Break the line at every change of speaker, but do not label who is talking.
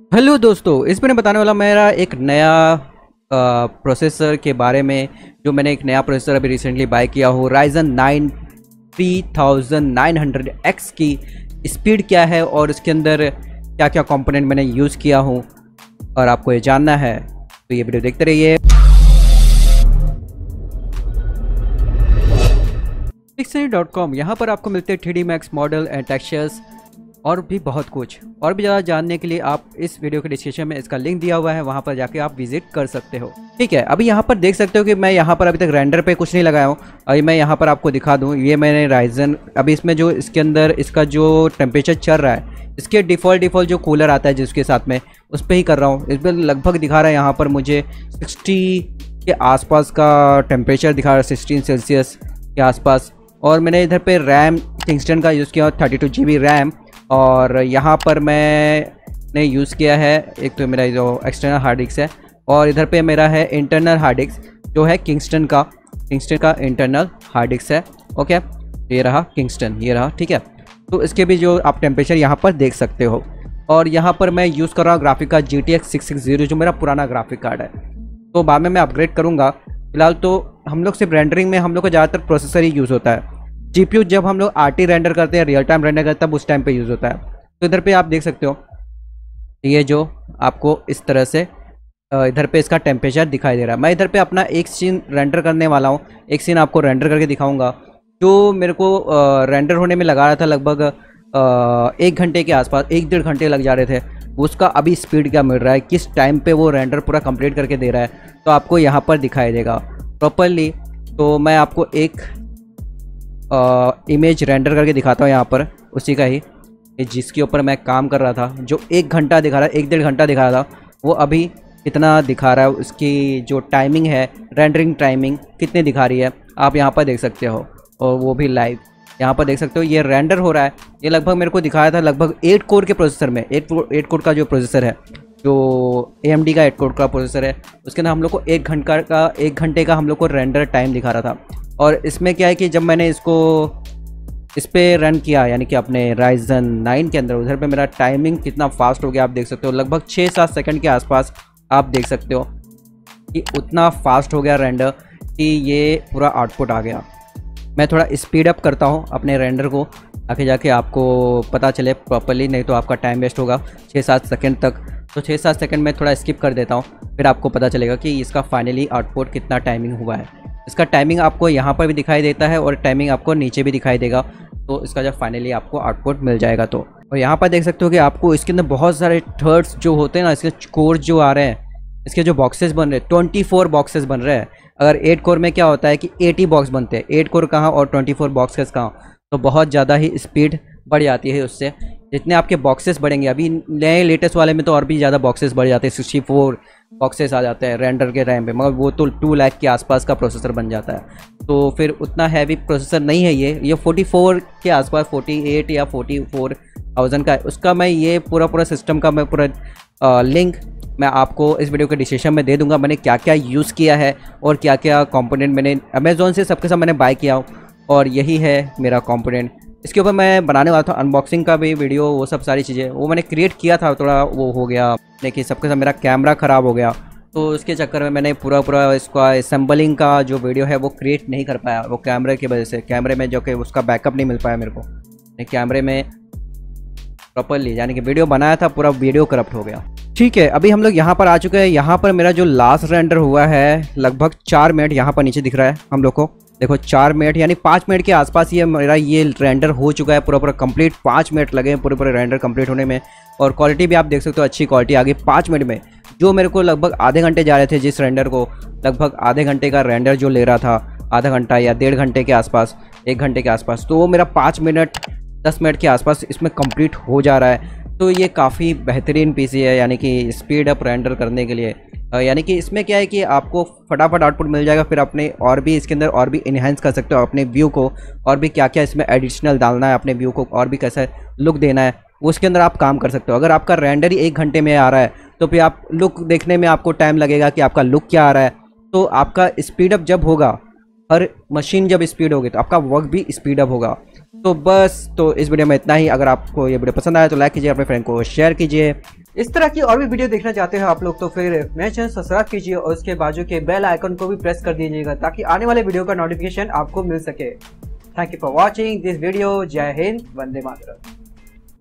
Hello दोस्तों, इस मैंने बताने वाला मेरा एक नया प्रोसेसर के बारे में। जो मैंने एक नया प्रोसेसर अभी रिसेंटली बाय किया हो, Ryzen 9 3900X की स्पीड क्या है और इसके अंदर क्या क्या कंपोनेंट मैंने यूज़ किया हूँ और आपको ये जानना है तो ये वीडियो देखते रहिए। Pixel.com, यहाँ पर आपको मिलते हैं 3D Max model and textures और भी बहुत कुछ। और भी ज़्यादा जानने के लिए आप इस वीडियो के डिस्क्रिप्शन में इसका लिंक दिया हुआ है, वहाँ पर जाके आप विजिट कर सकते हो। ठीक है, अभी यहाँ पर देख सकते हो कि मैं यहाँ पर अभी तक रेंडर पे कुछ नहीं लगाया हूँ। अभी मैं यहाँ पर आपको दिखा दूँ, ये मैंने राइजन अभी इसमें जो इसके अंदर इसका जो टेम्परेचर चल रहा है, इसके डिफ़ॉल्ट जो कूलर आता है जिसके साथ में उस पर ही कर रहा हूँ। इस पर लगभग दिखा रहा है यहाँ पर मुझे 60 के आसपास का टेम्परेचर दिखा रहा है, 16 सेल्सियस के आसपास। और मैंने इधर पे रैम किंगस्टन का यूज़ किया, 32 GB रैम। और यहाँ पर मैंने यूज़ किया है, एक तो मेरा जो एक्सटर्नल हार्ड डिस्क है और इधर पे मेरा है इंटरनल हार्ड डिस्क जो है किंगस्टन का इंटरनल हार्ड डिस्क है। ओके, ये रहा किंगस्टन, ये रहा। ठीक है, तो इसके भी जो आप टेम्परेचर यहाँ पर देख सकते हो। और यहाँ पर मैं यूज़ कर रहा हूँ ग्राफिक का GTX 660 जो मेरा पुराना ग्राफिक कार्ड है। तो बाद में मैं अपग्रेड करूँगा। फिलहाल तो हम लोग सिर्फ रेंडरिंग में हम लोग को ज़्यादातर प्रोसेसर ही यूज़ होता है। GPU जब हम लोग RT रेंडर करते हैं, रियल टाइम रेंडर करते हैं, तब उस टाइम पे यूज़ होता है। तो इधर पे आप देख सकते हो, ये जो आपको इस तरह से इधर पे इसका टेम्परेचर दिखाई दे रहा है। मैं इधर पे अपना एक सीन रेंडर करने वाला हूँ, एक सीन आपको रेंडर करके दिखाऊंगा जो मेरे को रेंडर होने में लगा रहा था लगभग 1 घंटे के आसपास, 1-1.5 घंटे लग जा रहे थे। उसका अभी स्पीड क्या मिल रहा है, किस टाइम पे वो रेंडर पूरा कंप्लीट करके दे रहा है, तो आपको यहाँ पर दिखाई देगा प्रॉपरली। तो मैं आपको एक इमेज रेंडर करके दिखाता हूँ यहाँ पर, उसी का ही, जिसके ऊपर मैं काम कर रहा था। जो 1 घंटा दिखा रहा है, 1-1.5 घंटा दिखा रहा था, वो अभी कितना दिखा रहा है, उसकी जो टाइमिंग है, रेंडरिंग टाइमिंग कितनी दिखा रही है आप यहाँ पर देख सकते हो। और वो भी लाइव यहाँ पर देख सकते हो, ये रेंडर हो रहा है। ये लगभग मेरे को दिखाया था लगभग 8 कोर के प्रोसेसर में, 8 कोर का जो प्रोसेसर है, जो AMD का 8 कोर का प्रोसेसर है, उसके अंदर हम लोग को 1 घंटे का हम लोग को रेंडर टाइम दिखा रहा था। और इसमें क्या है कि जब मैंने इसको इस पर रन किया, यानी कि अपने Ryzen 9 के अंदर, उधर पे मेरा टाइमिंग कितना फास्ट हो गया आप देख सकते हो। लगभग 6-7 सेकंड के आसपास आप देख सकते हो कि उतना फास्ट हो गया रेंडर कि ये पूरा आउटपुट आ गया। मैं थोड़ा स्पीड अप करता हूँ अपने रेंडर को, आगे जाके आपको पता चले प्रॉपरली, नहीं तो आपका टाइम वेस्ट होगा 6-7 सेकंड तक। तो 6-7 सेकंड में थोड़ा स्किप कर देता हूँ, फिर आपको पता चलेगा कि इसका फाइनली आउटपुट कितना टाइमिंग हुआ है। इसका टाइमिंग आपको यहाँ पर भी दिखाई देता है और टाइमिंग आपको नीचे भी दिखाई देगा। तो इसका जब फाइनली आपको आउटपुट मिल जाएगा तो। और यहाँ पर देख सकते हो कि आपको इसके अंदर बहुत सारे थर्ड्स जो होते हैं ना, इसके कोर जो आ रहे हैं, इसके जो बॉक्सेस बन रहे हैं, 24 बॉक्सेस बन रहे हैं। अगर 8 कोर में क्या होता है कि 80 बॉक्स बनते हैं, 8 कोर कहाँ और 24 बॉक्सेस कहाँ, तो बहुत ज़्यादा ही स्पीड बढ़ जाती है उससे। जितने आपके बॉक्सेस बढ़ेंगे, अभी नए लेटेस्ट वाले में तो और भी ज़्यादा बॉक्सेस बढ़ जाते हैं, 64 बॉक्सेस आ जाते हैं रेंडर के टाइम पे, मगर वो तो 2 लाख के आसपास का प्रोसेसर बन जाता है। तो फिर उतना हैवी प्रोसेसर नहीं है ये 44 के आसपास, 48 या 44,000 का है उसका। मैं ये पूरा सिस्टम का मैं पूरा लिंक मैं आपको इस वीडियो के डिस्क्रिप्शन में दे दूंगा। मैंने क्या क्या यूज़ किया है और क्या क्या कंपोनेंट मैंने अमेज़ॉन से सबके सब मैंने बाय किया हूँ, और यही है मेरा कंपोनेंट। इसके ऊपर मैं बनाने वाला था अनबॉक्सिंग का भी वीडियो, वो सब सारी चीज़ें वो मैंने क्रिएट किया था, थोड़ा वो हो गया लेकिन सबके सब मेरा कैमरा ख़राब हो गया, तो उसके चक्कर में मैंने पूरा इसका असेंबलिंग का जो वीडियो है वो क्रिएट नहीं कर पाया, वो कैमरे की वजह से। कैमरे में जो कि उसका बैकअप नहीं मिल पाया मेरे को, कैमरे में प्रॉपरली यानी कि वीडियो बनाया था, पूरा वीडियो करप्ट हो गया। ठीक है, अभी हम लोग यहाँ पर आ चुके हैं। यहाँ पर मेरा जो लास्ट रेंडर हुआ है लगभग 4 मिनट, यहाँ पर नीचे दिख रहा है हम लोग को, देखो 4 मिनट यानी 5 मिनट के आसपास ये मेरा ये रेंडर हो चुका है पूरा कंप्लीट। 5 मिनट लगे हैं पूरे रेंडर कंप्लीट होने में। और क्वालिटी भी आप देख सकते हो, अच्छी क्वालिटी आ गई 5 मिनट में। जो मेरे को लगभग आधे घंटे जा रहे थे, जिस रेंडर को लगभग आधे घंटे का रेंडर जो ले रहा था, आधा घंटा या 1.5 घंटे के आसपास, 1 घंटे के आसपास, तो वो मेरा 5 मिनट 10 मिनट के आसपास इसमें कंप्लीट हो जा रहा है। तो ये काफ़ी बेहतरीन पीसी है, यानी कि स्पीड अप रेंडर करने के लिए। यानी कि इसमें क्या है कि आपको फटाफट आउटपुट मिल जाएगा, फिर अपने और भी इसके अंदर और भी इन्हेंस कर सकते हो अपने व्यू को, और भी क्या क्या इसमें एडिशनल डालना है अपने व्यू को, और भी कैसा लुक देना है वो उसके अंदर आप काम कर सकते हो। अगर आपका रेंडर ही 1 घंटे में आ रहा है तो फिर आप लुक देखने में आपको टाइम लगेगा कि आपका लुक क्या आ रहा है। तो आपका स्पीड अप जब होगा, हर मशीन जब स्पीड होगी तो आपका वर्क भी स्पीड अप होगा। तो बस, तो इस वीडियो में इतना ही। अगर आपको ये वीडियो पसंद आया तो लाइक कीजिए, अपने फ्रेंड को शेयर कीजिए। इस तरह की और भी वीडियो देखना चाहते हो आप लोग तो फिर मेरे चैनल सब्सक्राइब कीजिए और उसके बाजू के बेल आइकन को भी प्रेस कर दीजिएगा ताकि आने वाले वीडियो का नोटिफिकेशन आपको मिल सके। Thank you for watching this video. जय हिंद, वंदे मातरम।